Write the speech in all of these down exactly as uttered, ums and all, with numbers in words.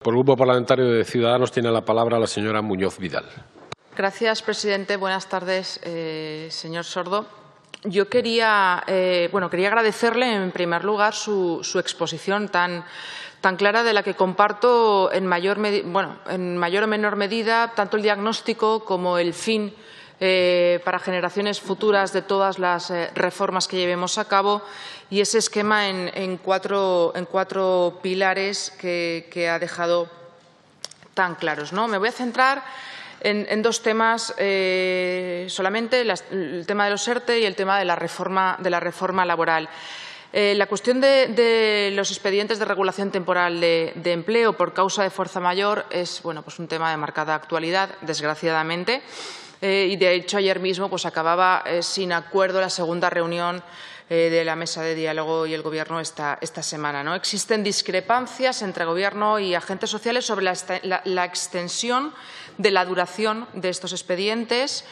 Por el Grupo Parlamentario de Ciudadanos tiene la palabra la señora Muñoz Vidal. Gracias, presidente. Buenas tardes, eh, señor Sordo. Yo quería, eh, bueno, quería agradecerle, en primer lugar, su, su exposición tan, tan clara, de la que comparto en mayor, bueno, en mayor o menor medida tanto el diagnóstico como el fin eh, para generaciones futuras de todas las eh, reformas que llevemos a cabo, y ese esquema en, en, cuatro, en cuatro pilares que, que ha dejado tan claros, ¿no? Me voy a centrar En, en dos temas eh, solamente, las, el tema de los ERTE y el tema de la reforma, de la reforma laboral. Eh, la cuestión de, de los expedientes de regulación temporal de, de empleo por causa de fuerza mayor es, bueno, pues un tema de marcada actualidad, desgraciadamente. Eh, y, de hecho, ayer mismo pues, acababa eh, sin acuerdo la segunda reunión eh, de la mesa de diálogo y el Gobierno esta, esta semana, ¿no? Existen discrepancias entre Gobierno y agentes sociales sobre la, la, la extensión de la duración de estos expedientes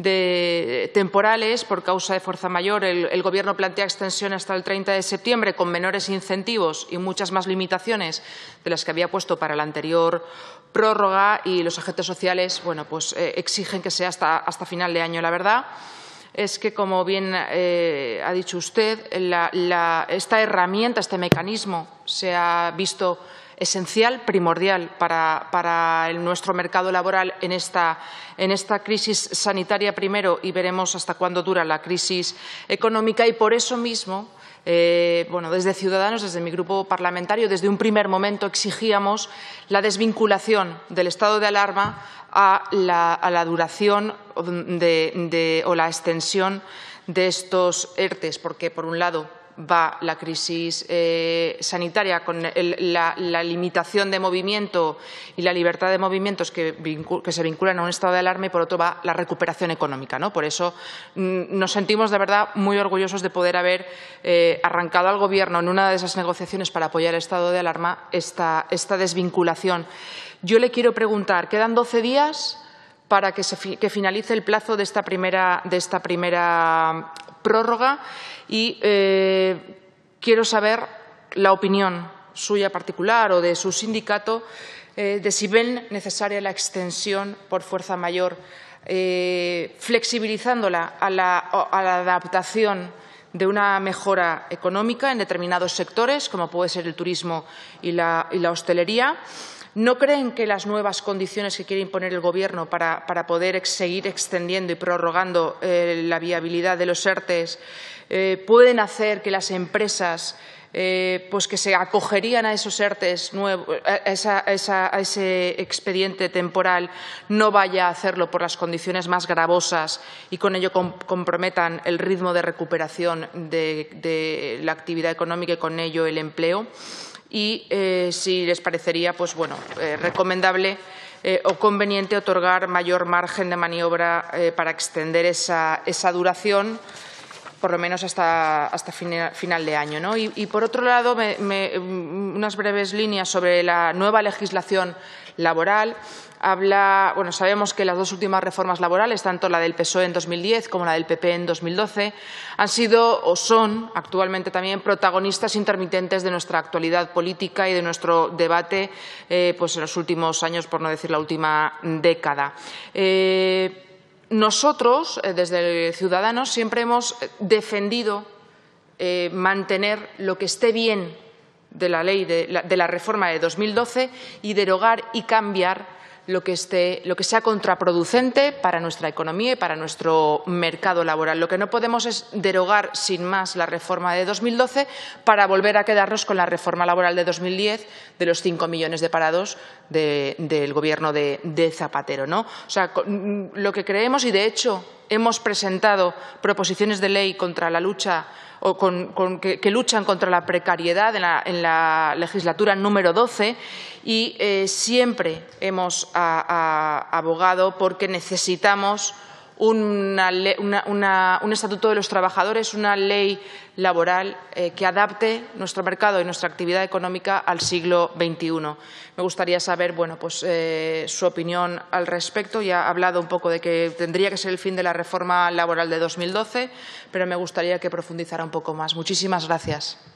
de, temporales por causa de fuerza mayor. El, el Gobierno plantea extensión hasta el treinta de septiembre con menores incentivos y muchas más limitaciones de las que había puesto para la anterior prórroga, y los agentes sociales, bueno, pues, eh, exigen que sea hasta, hasta final de año. La verdad es que, como bien eh, ha dicho usted, la, la, esta herramienta, este mecanismo, se ha visto esencial, primordial para, para el, nuestro mercado laboral en esta, en esta crisis sanitaria primero, y veremos hasta cuándo dura la crisis económica. Y por eso mismo, eh, bueno, desde Ciudadanos, desde mi grupo parlamentario, desde un primer momento exigíamos la desvinculación del estado de alarma a la, a la duración de, de, o la extensión de estos ERTEs, porque, por un lado, va la crisis eh, sanitaria con el, la, la limitación de movimiento y la libertad de movimientos que, que se vinculan a un estado de alarma, y por otro va la recuperación económica, ¿no? Por eso mm, nos sentimos de verdad muy orgullosos de poder haber eh, arrancado al Gobierno en una de esas negociaciones para apoyar el estado de alarma esta, esta desvinculación. Yo le quiero preguntar, quedan doce días para que, se, que finalice el plazo de esta primera, de esta primera prórroga, y eh, quiero saber la opinión suya particular o de su sindicato eh, de si ven necesaria la extensión por fuerza mayor, eh, flexibilizándola a la, a la adaptación de una mejora económica en determinados sectores, como puede ser el turismo y la, y la hostelería. ¿No creen que las nuevas condiciones que quiere imponer el Gobierno para, para poder ex seguir extendiendo y prorrogando eh, la viabilidad de los ERTEs eh, pueden hacer que las empresas eh, pues que se acogerían a esos ERTEs, nuevos, a, esa, a, esa, a ese expediente temporal, no vaya a hacerlo por las condiciones más gravosas y con ello com comprometan el ritmo de recuperación de, de la actividad económica y con ello el empleo? Y eh, si les parecería, pues bueno, eh, recomendable eh, o conveniente otorgar mayor margen de maniobra eh, para extender esa, esa duración, por lo menos hasta, hasta final, final de año, ¿no? Y, y por otro lado, me, me, unas breves líneas sobre la nueva legislación laboral. Habla, bueno, sabemos que las dos últimas reformas laborales, tanto la del P S O E en dos mil diez como la del P P en dos mil doce, han sido o son actualmente también protagonistas intermitentes de nuestra actualidad política y de nuestro debate eh, pues en los últimos años, por no decir la última década. Eh, nosotros, eh, desde Ciudadanos, siempre hemos defendido eh, mantener lo que esté bien de la ley de la, de la reforma de dos mil doce y derogar y cambiar lo que, esté, lo que sea contraproducente para nuestra economía y para nuestro mercado laboral. Lo que no podemos es derogar sin más la reforma de dos mil doce para volver a quedarnos con la reforma laboral de dos mil diez de los cinco millones de parados de, del Gobierno de, de Zapatero, ¿no? O sea, lo que creemos, y de hecho hemos presentado proposiciones de ley contra la lucha o con, con, que, que luchan contra la precariedad en la, en la legislatura número doce, y eh, siempre hemos a, a, abogado porque necesitamos una, una, una, un estatuto de los trabajadores, una ley laboral eh, que adapte nuestro mercado y nuestra actividad económica al siglo veintiuno. Me gustaría saber, bueno, pues, eh, su opinión al respecto. Ya ha hablado un poco de que tendría que ser el fin de la reforma laboral de dos mil doce, pero me gustaría que profundizara un poco más. Muchísimas gracias.